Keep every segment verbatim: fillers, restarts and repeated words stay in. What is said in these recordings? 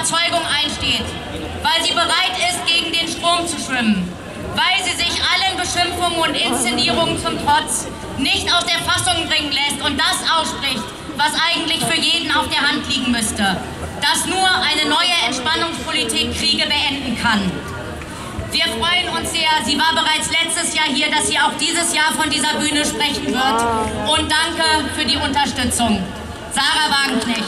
Überzeugung einsteht, weil sie bereit ist, gegen den Strom zu schwimmen, weil sie sich allen Beschimpfungen und Inszenierungen zum Trotz nicht aus der Fassung bringen lässt und das ausspricht, was eigentlich für jeden auf der Hand liegen müsste, dass nur eine neue Entspannungspolitik Kriege beenden kann. Wir freuen uns sehr, sie war bereits letztes Jahr hier, dass sie auch dieses Jahr von dieser Bühne sprechen wird. Und danke für die Unterstützung. Sarah Wagenknecht.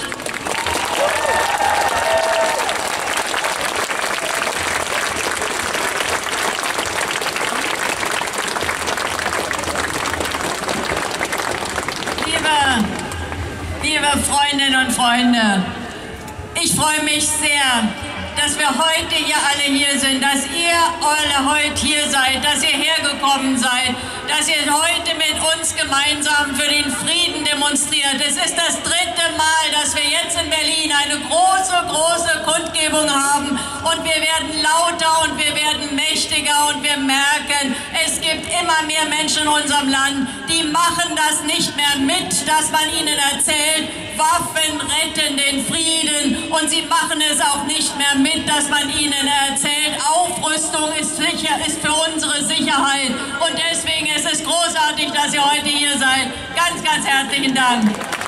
Liebe, liebe Freundinnen und Freunde, ich freue mich sehr, dass wir heute hier alle hier sind, dass ihr alle heute hier seid, dass ihr hergekommen seid, dass ihr heute mit uns gemeinsam für den Frieden demonstriert. Es ist das dritte Mal, dass wir jetzt in Berlin eine große, große Kundgebung haben und wir werden lauter und wir werden mächtiger und wir merken, es gibt immer mehr Menschen in unserem Land, die machen das nicht mehr mit, dass man ihnen erzählt, Waffen retten den Frieden, und sie machen es auch nicht mehr mit, dass man ihnen erzählt, Aufrüstung ist, sicher, ist für unsere Sicherheit, und deswegen ist es großartig, dass ihr heute hier seid. Ganz, ganz herzlichen Dank.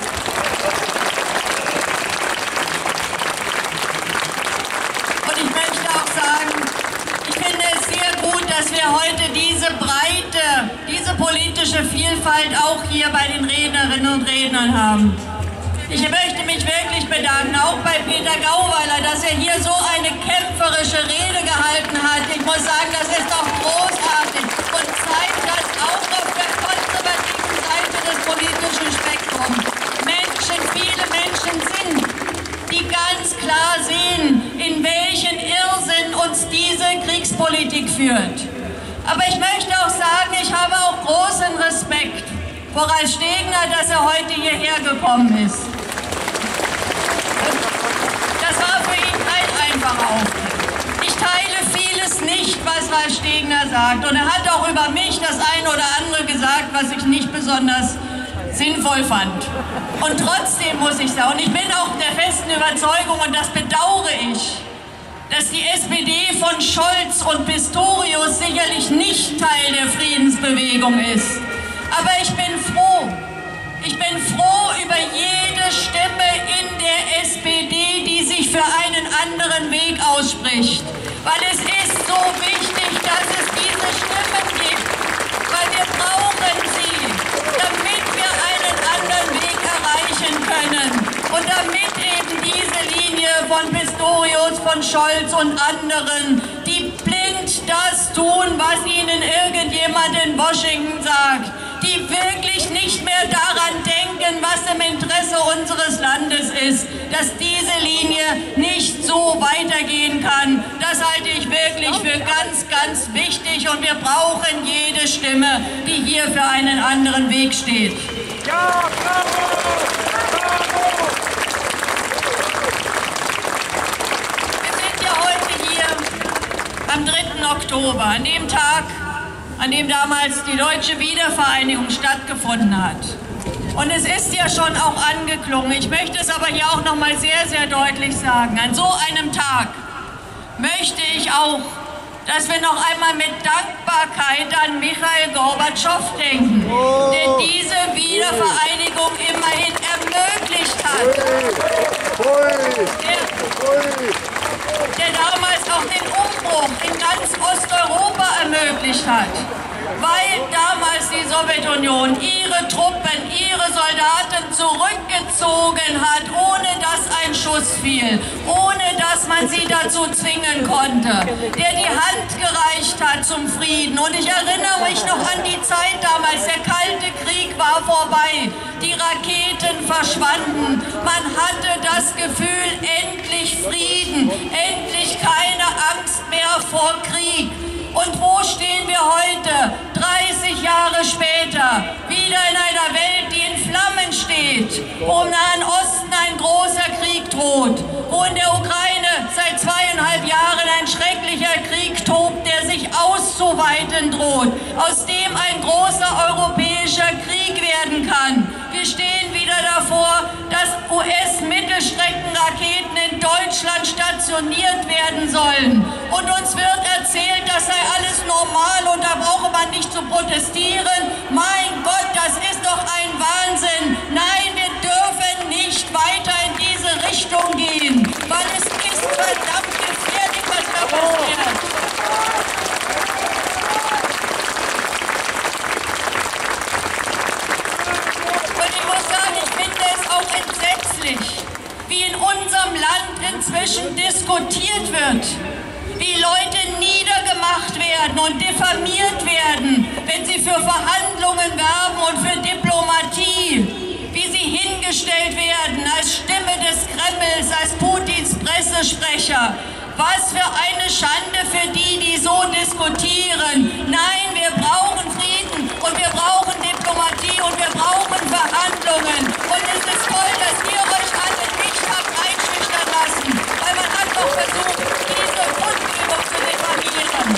Und ich möchte auch sagen, ich finde es sehr gut, dass wir heute diese Breite, diese politische Vielfalt auch hier bei den Rednerinnen und Rednern haben. Ich möchte mich wirklich bedanken, auch bei Peter Gauweiler, dass er hier so eine kämpferische Rede gehalten hat. Ich muss sagen, das ist doch großartig und zeigt, dass auch auf der konservativen Seite des politischen Spektrums Menschen, viele Menschen sind, die ganz klar sehen, in welchen Irrsinn uns diese Kriegspolitik führt. Aber ich möchte auch sagen, ich habe auch großen Respekt vor Ralf Stegner, dass er heute hierher gekommen ist. Das war für ihn kein einfacher Auftritt. Ich teile vieles nicht, was Ralf Stegner sagt. Und er hat auch über mich das eine oder andere gesagt, was ich nicht besonders sinnvoll fand. Und trotzdem muss ich sagen, und ich bin auch der festen Überzeugung, und das bedauere ich, dass die S P D von Scholz und Pistorius sicherlich nicht Teil der Friedensbewegung ist. Aber ich bin froh, ich bin froh über jede Stimme in der S P D, die sich für einen anderen Weg ausspricht. Weil es ist so wichtig, dass es diese Stimmen gibt, weil wir brauchen sie, damit wir einen anderen Weg erreichen können. Und damit eben diese Linie von Pistorius, von Scholz und anderen, die blind das tun, was ihnen irgendjemand in Washington sagt, die wirklich nicht mehr daran denken, was im Interesse unseres Landes ist, dass diese Linie nicht so weitergehen kann. Das halte ich wirklich für ganz, ganz wichtig, und wir brauchen jede Stimme, die hier für einen anderen Weg steht. Ja, bravo! Bravo! Wir sind ja heute hier am dritten Oktober, an dem Tag, an dem damals die deutsche Wiedervereinigung stattgefunden hat. Und es ist ja schon auch angeklungen, ich möchte es aber hier auch noch mal sehr, sehr deutlich sagen, an so einem Tag möchte ich auch, dass wir noch einmal mit Dankbarkeit an Michail Gorbatschow denken, oh. der diese Wiedervereinigung immerhin ermöglicht hat. Der, der damals auch den Umbruch in ganz Osteuropa ermöglicht hat, weil damals die Sowjetunion ihre Truppen, ihre Soldaten zurückgezogen hat, ohne dass ein Schuss fiel, ohne dass man sie dazu zwingen konnte, der die Hand gereicht hat zum Frieden. Und ich erinnere mich noch an die Zeit damals, der Kalte Krieg war vorbei, die Raketen verschwanden, man hatte das Gefühl, endlich Frieden, endlich keine Angst mehr vor Krieg. Und wo stehen wir heute, dreißig Jahre später, wieder in einer Welt, die in Flammen steht, wo im Nahen Osten ein großer Krieg droht, wo in der Ukraine seit zweieinhalb Jahren ein schrecklicher Krieg tobt, der sich auszuweiten droht, aus dem ein großer europäischer Krieg werden kann. Wir stehen wieder davor, vor, dass U S-Mittelstreckenraketen in Deutschland stationiert werden sollen. Und uns wird erzählt, das sei alles normal und da brauche man nicht zu protestieren. Mein Gott, das ist doch ein Wahnsinn. Nein, wir dürfen nicht weiter in diese Richtung gehen, weil es ist verdammt gefährlich, was da passiert. Und ich muss sagen, ich finde es auch entsetzlich, wie in unserem Land inzwischen diskutiert wird, wie Leute niedergemacht werden und diffamiert werden, wenn sie für Verhandlungen werben und für Diplomatie, wie sie hingestellt werden als Stimme des Kremls, als Putins Pressesprecher. Was für eine Schande für die, die so diskutieren. Nein, wir brauchen Frieden und wir brauchen Diplomatie und wir brauchen Verhandlungen. Und es ist toll, dass ihr euch alle nicht habt einschüchtern lassen, weil man hat doch versucht, diese Kundgebung zu diffamieren.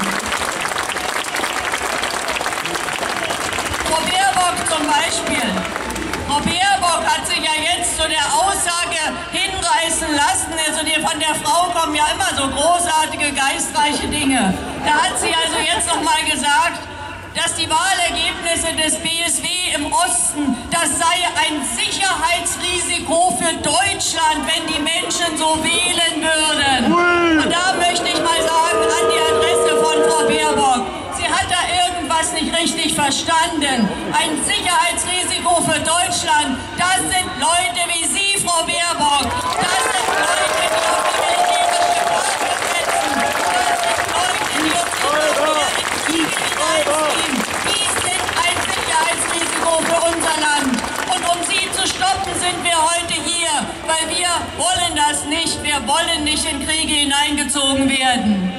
Frau Baerbock zum Beispiel. Frau Baerbock hat sich ja jetzt zu der Aussage hinreißen lassen, also die, von der Frau kommen ja immer so großartige, geistreiche Dinge. Da hat sie also jetzt noch mal gesagt, dass die Wahlergebnisse des B S W im Osten, das sei ein Sicherheitsrisiko für Deutschland, wenn die Menschen so wählen würden. Und da möchte ich mal sagen, an die Adresse von Frau Baerbock, sie hat da irgendwas nicht richtig verstanden. Ein Sicherheitsrisiko für Deutschland, das sind Leute wie Sie, Frau Baerbock. Das sind Leute, die auf die militärische Karte setzen. Das sind Leute, die uns immer wieder in Kriege hineinziehen. Die sind ein Sicherheitsrisiko für unser Land. Und um sie zu stoppen, sind wir heute hier, weil wir wollen das nicht. Wir wollen nicht in Kriege hineingezogen werden.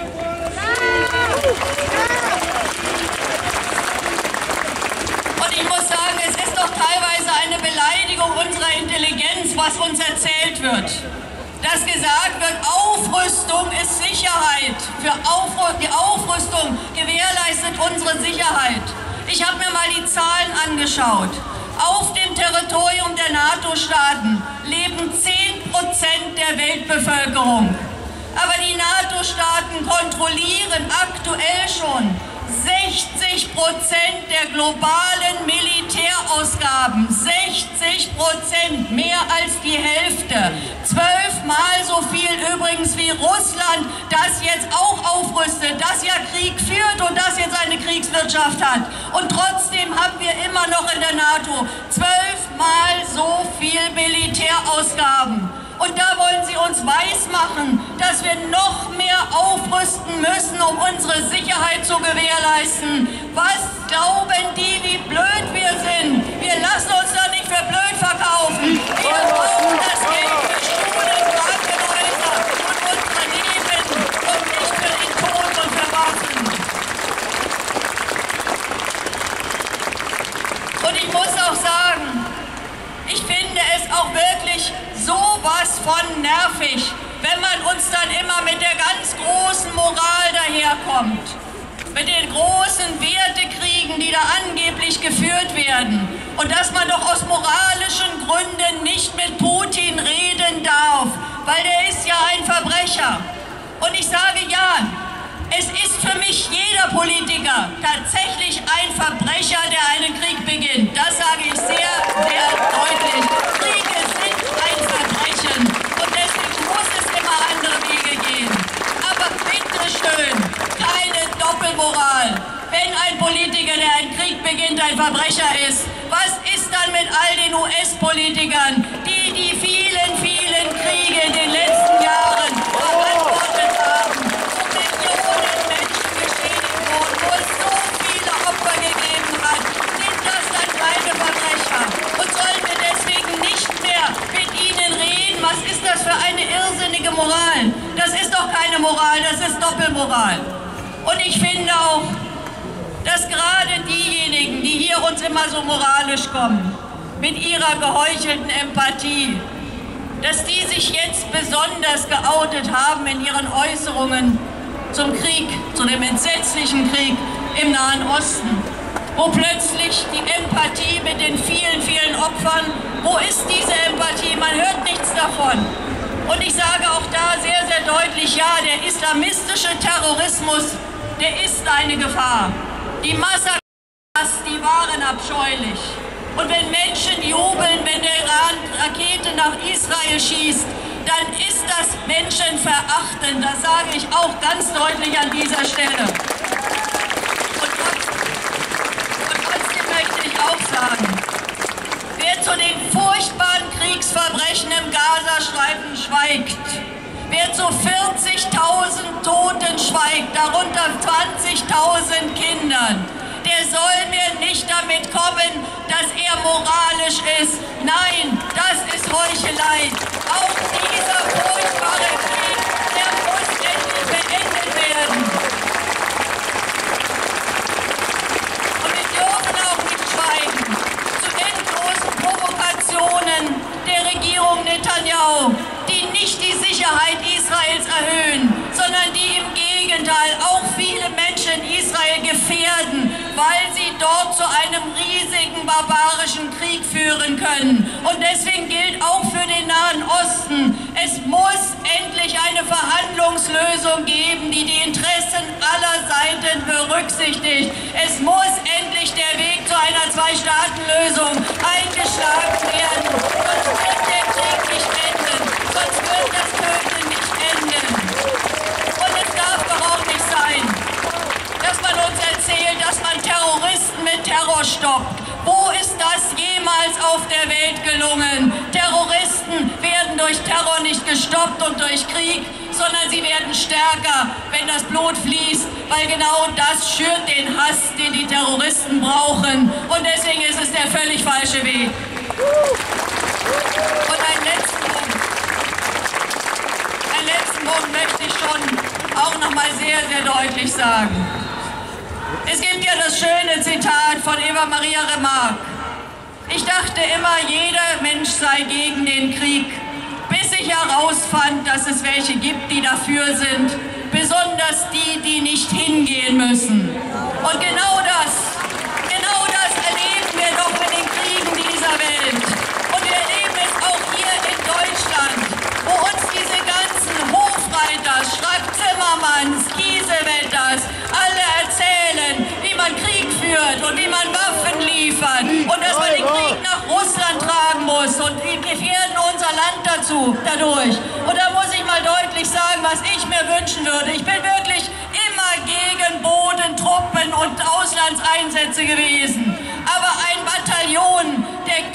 Und ich muss sagen, es ist doch teilweise eine Beleidigung unserer Intelligenz, was uns erzählt wird. Dass gesagt wird, Aufrüstung ist Sicherheit. Für Aufru- die Aufrüstung gewährleistet unsere Sicherheit. Ich habe mir mal die Zahlen angeschaut. Auf dem Territorium der NATO-Staaten leben zehn Prozent der Weltbevölkerung. Aber die NATO-Staaten kontrollieren aktuell schon sechzig Prozent der globalen Militärausgaben. sechzig Prozent, mehr als die Hälfte. Zwölfmal so viel übrigens wie Russland, das jetzt auch aufrüstet, das ja Krieg führt und das jetzt eine Kriegswirtschaft hat. Und trotzdem haben wir immer noch in der NATO zwölfmal so viel Militärausgaben. Und da wollen sie uns weismachen, dass wir noch mehr aufrüsten müssen, um unsere Sicherheit zu gewährleisten. Was glauben die, wie blöd wir sind? Wir lassen uns doch nicht für blöd verkaufen. Wir brauchen das Geld für Schulen, Krankenhäuser und unsere Leben und nicht für den Tod und für Waffen. Und ich muss auch sagen, ich finde es auch wirklich sowas von nervig, wenn man uns dann immer mit der ganz großen Moral daherkommt. Mit den großen Wertekriegen, die da angeblich geführt werden. Und dass man doch aus moralischen Gründen nicht mit Putin reden darf, weil der ist ja ein Verbrecher. Und ich sage ja, es ist für mich jeder Politiker tatsächlich ein Verbrecher, der einen Krieg beginnt. Das sage ich sehr, sehr deutlich. Kriege sind ein Verbrechen und deswegen muss es immer andere Wege gehen. Aber bitteschön, keine Doppelmoral. Wenn ein Politiker, der einen Krieg beginnt, ein Verbrecher ist, was ist dann mit all den U S-Politikern, die die vielen, vielen Kriege in den letzten Jahren verantwortet haben? Und sollen wir deswegen nicht mehr mit ihnen reden? Was ist das für eine irrsinnige Moral? Das ist doch keine Moral, das ist Doppelmoral. Und ich finde auch, dass gerade diejenigen, die hier uns immer so moralisch kommen, mit ihrer geheuchelten Empathie, dass die sich jetzt besonders geoutet haben in ihren Äußerungen zum Krieg, zu dem entsetzlichen Krieg im Nahen Osten. Wo wo plötzlich die Empathie mit den vielen, vielen Opfern, wo ist diese Empathie? Man hört nichts davon. Und ich sage auch da sehr, sehr deutlich, ja, der islamistische Terrorismus, der ist eine Gefahr. Die Massaker, die waren abscheulich. Und wenn Menschen jubeln, wenn der Iran Rakete nach Israel schießt, dann ist das menschenverachtend. Das sage ich auch ganz deutlich an dieser Stelle. Und trotzdem möchte ich auch sagen, wer zu den furchtbaren Kriegsverbrechen im Gazastreifen schweigt, wer zu vierzigtausend Toten schweigt, darunter zwanzigtausend Kindern, der soll mir nicht damit kommen, dass er moralisch ist. Nein, das ist Heuchelei. Auch dieser furchtbare Krieg, der muss endlich beendet werden. Und wir dürfen auch nicht schweigen zu endlosen Provokationen der Regierung Netanyahu, die nicht die Sicherheit Israels erhöhen, sondern die im Gegenteil auch viele Menschen in Israel gefährden, weil sie dort zu einem riesigen barbarischen Krieg führen können. Und deswegen gilt auch für den Nahen Osten, es muss endlich eine Verhandlungslösung geben, die die Interessen aller Seiten berücksichtigt. Es muss endlich der Weg zu einer Zwei-Staaten-Lösung eingeschlagen werden. Sonst wird der Krieg nicht enden. Sonst wird das Töten nicht enden. Und es darf doch auch nicht sein, dass man uns erzählt, dass man Terroristen mit Terror stoppt. Wo ist das jemals auf der Welt gelungen? Terroristen werden durch Terror nicht gestoppt und durch Krieg, sondern sie werden stärker, wenn das Blut fließt, weil genau das schürt den Hass, den die Terroristen brauchen. Und deswegen ist es der völlig falsche Weg. Und einen letzten Punkt. Einen letzten Punkt möchte ich schon auch noch mal sehr, sehr deutlich sagen. Es gibt ja das schöne Zitat von Eva Maria Remarque. Ich dachte immer, jeder Mensch sei gegen den Krieg, bis ich herausfand, dass es welche gibt, die dafür sind, besonders die, die nicht hingehen müssen. Und genau das, genau das erleben wir doch in den Kriegen dieser Welt. Und wir erleben es auch hier in Deutschland, wo uns diese ganzen Hofreiter, Strack-Zimmermanns, Kiesewetters, alle erzählen, wie man Krieg führt und wie man Waffen liefert und dass man den Krieg nach Russland tragen muss und wir gefährden unser Land dazu, dadurch. Und da muss ich mal deutlich sagen, was ich mir wünschen würde. Ich bin wirklich immer gegen Bodentruppen und Auslandseinsätze gewesen. Aber ein Bataillon der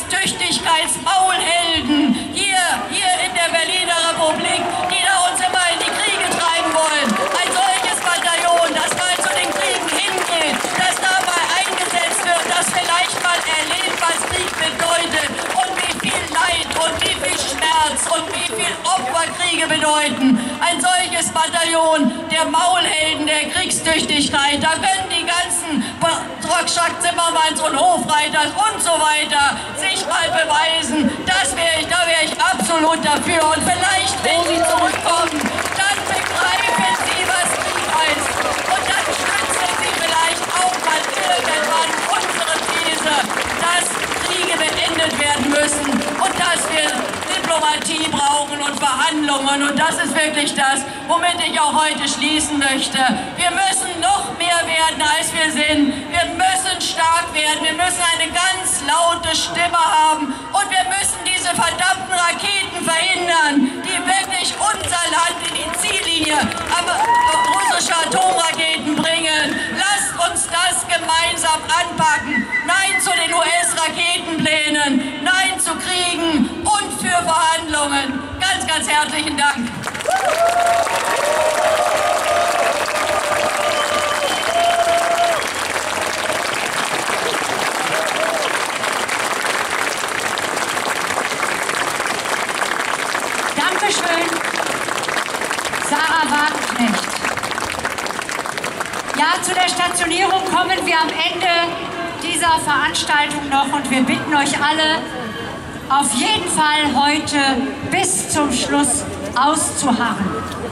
Kriegstüchtigkeitsmaulhelden hier, hier in der Berliner Republik, die da uns immer in die Kriege treiben wollen, ein solches Bataillon, das mal zu den Kriegen hingeht, das dabei eingesetzt wird, das vielleicht mal erlebt, was Krieg bedeutet und wie viel Leid und wie viel Schmerz und wie viel Opfer Kriege bedeuten. Ein solches Bataillon der Maulhelden der Kriegstüchtigkeit, da können die ganzen Trockschak, Zimmermanns und Hofreiters und so weiter sich mal beweisen. Das wäre ich, da wäre ich absolut dafür. Und vielleicht, wenn sie zurückkommen, dann begreifen sie, was Krieg heißt. Und dann stützen sie vielleicht auch mal irgendwann unsere These, dass Kriege beendet werden müssen und dass wir Diplomatie brauchen und Verhandlungen. Und das ist wirklich das, womit ich auch heute schließen möchte. Wir müssen noch mehr werden, als wir sind. Wir müssen stark werden. Wir müssen eine ganz laute Stimme haben. Und wir müssen diese verdammten Raketen verhindern, die wirklich unser Land in die Ziellinie russischer Atomraketen bringen. Lasst uns das gemeinsam anpacken. Nein zu den U S-Raketenplänen. Nein zu Kriegen und für Verhandlungen. Ganz, ganz herzlichen Dank. Dankeschön, Sarah Wagenknecht. Ja, zu der Stationierung kommen wir am Ende dieser Veranstaltung noch und wir bitten euch alle, auf jeden Fall heute bis zum Schluss auszuharren.